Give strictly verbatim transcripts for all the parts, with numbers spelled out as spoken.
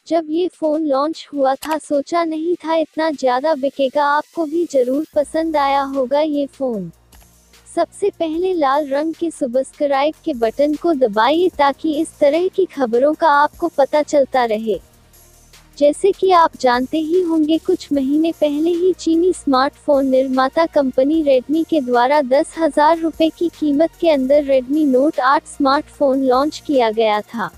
जब ये phone launch हुआ था सोचा नहीं था इतना ज़्यादा बिकेगा, आपको भी ज़रूर पसंद आया होगा ये फ़ोन। सबसे पहले लाल रंग के सब्सक्राइब के बटन को दबाइए ताकि इस तरह की खबरों का आपको पता चलता रहे। जैसे कि आप जानते ही होंगे, कुछ महीने पहले ही चीनी स्मार्टफोन निर्माता कंपनी रेडमी के द्वारा दस हजार रुपये की कीमत के अंदर रेडमी नोट आठ स्मार्टफोन लॉन्च किया गया था।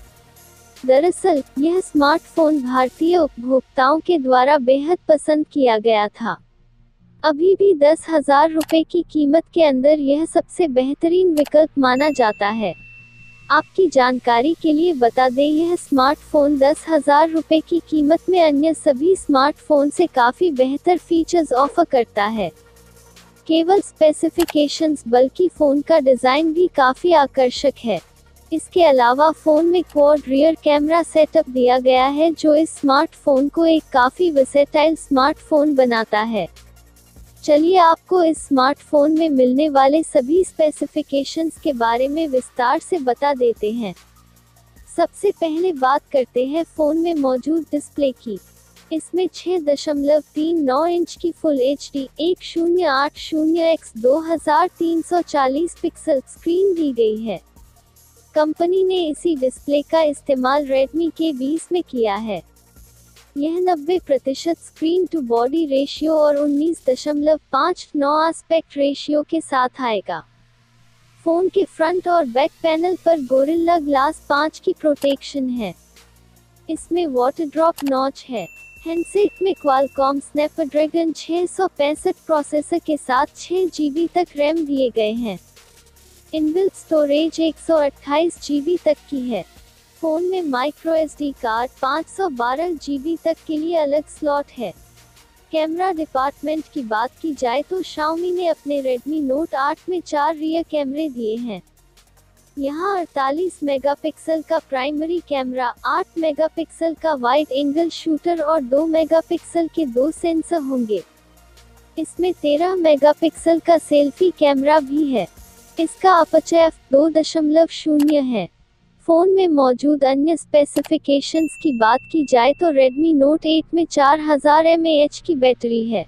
दरअसल यह स्मार्टफोन भारतीय उपभोक्ताओं के द्वारा बेहद पसंद किया गया था। अभी भी दस हजार रुपये की कीमत के अंदर यह सबसे बेहतरीन विकल्प माना जाता है। आपकी जानकारी के लिए बता दें, यह स्मार्टफोन दस हजार रुपये की कीमत में अन्य सभी स्मार्टफोन से काफ़ी बेहतर फीचर्स ऑफर करता है। केवल स्पेसिफिकेशंस बल्कि फ़ोन का डिज़ाइन भी काफ़ी आकर्षक है। इसके अलावा फ़ोन में क्वाड रियर कैमरा सेटअप दिया गया है, जो इस स्मार्टफोन को एक काफ़ी वर्सेटाइल स्मार्टफोन बनाता है। चलिए आपको इस स्मार्टफोन में मिलने वाले सभी स्पेसिफिकेशंस के बारे में विस्तार से बता देते हैं। सबसे पहले बात करते हैं फ़ोन में मौजूद डिस्प्ले की। इसमें छह दशमलव तीन नौ इंच की फुल एच डी एक शून्य आठ शून्य एक्स दो हज़ार तीन सौ चालीस पिक्सल स्क्रीन दी गई है। कंपनी ने इसी डिस्प्ले का इस्तेमाल रेडमी के बीस में किया है। यह नब्बे प्रतिशत स्क्रीन टू बॉडी रेशियो और उन्नीस दशमलव पाँच नौ एस्पेक्ट रेशियो के साथ आएगा। फ़ोन के फ्रंट और बैक पैनल पर गोरिल्ला ग्लास पाँच की प्रोटेक्शन है। इसमें वाटर ड्रॉप नॉच है। हैंडसेट में क्वालकॉम स्नैपड्रैगन छह सौ पैंसठ प्रोसेसर के साथ छह जी बी तक रैम दिए गए हैं। इनबिल्ट स्टोरेज एक सौ अट्ठाईस जी बी तक की है। फ़ोन में माइक्रो एस डी कार्ड पाँच सौ बारह जी बी तक के लिए अलग स्लॉट है। कैमरा डिपार्टमेंट की बात की जाए तो Xiaomi ने अपने रेडमी नोट आठ में चार रियर कैमरे दिए हैं। यहाँ अड़तालीस मेगापिक्सल का प्राइमरी कैमरा, आठ मेगापिक्सल का वाइड एंगल शूटर और दो मेगापिक्सल के दो सेंसर होंगे। इसमें तेरह मेगापिक्सल का सेल्फी कैमरा भी है। इसका अपर्चर एफ दो दशमलव शून्य है। फ़ोन में मौजूद अन्य स्पेसिफिकेशंस की बात की जाए तो रेडमी नोट आठ में चार हज़ार एम ए एच की बैटरी है।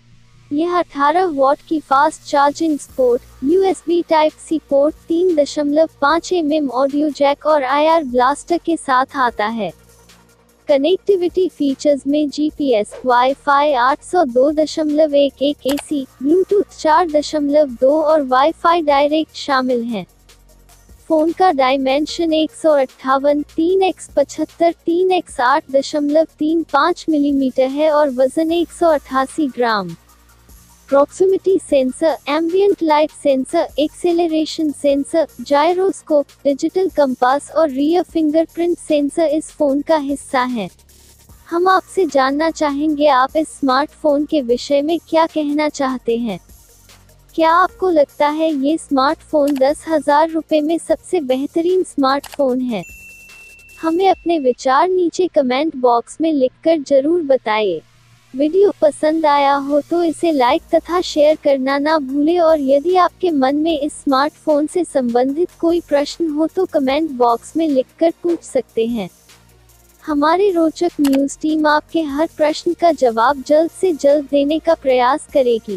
यह अठारह वॉट की fast charging support, U S B type C port, तीन दशमलव पाँच एम एम ऑडियो जैक और आई आर ब्लास्टर के साथ आता है। कनेक्टिविटी फीचर्स में जी पी एस, वाईफाई आठ सौ दो दशमलव एक एक ए सी, ब्लूटूथ चार दशमलव दो और वाईफाई डायरेक्ट शामिल हैं। फ़ोन का डायमेंशन एक सौ अट्ठावन तीन एक्स पचहत्तर तीन एक्स आठ दशमलव तीन पाँच मिलीमीटर है और वजन एक सौ अट्ठासी gram. Proximity sensor, ambient light sensor, acceleration sensor, gyroscope, digital compass और रियर फिंगरप्रिंट सेंसर इस फ़ोन का हिस्सा हैं। हम आपसे जानना चाहेंगे, आप इस स्मार्टफोन के विषय में क्या कहना चाहते हैं? क्या आपको लगता है ये स्मार्टफोन दस हजार रुपये में सबसे बेहतरीन स्मार्टफोन है? हमें अपने विचार नीचे कमेंट बॉक्स में लिखकर जरूर बताइए। वीडियो पसंद आया हो तो इसे लाइक तथा शेयर करना ना भूलें और यदि आपके मन में इस स्मार्टफोन से संबंधित कोई प्रश्न हो तो कमेंट बॉक्स में लिखकर पूछ सकते हैं। हमारी रोचक न्यूज़ टीम आपके हर प्रश्न का जवाब जल्द से जल्द देने का प्रयास करेगी।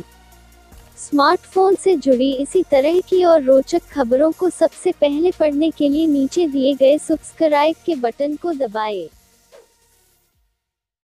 स्मार्टफोन से जुड़ी इसी तरह की और रोचक खबरों को सबसे पहले पढ़ने के लिए नीचे दिए गए सब्सक्राइब के बटन को दबाएं।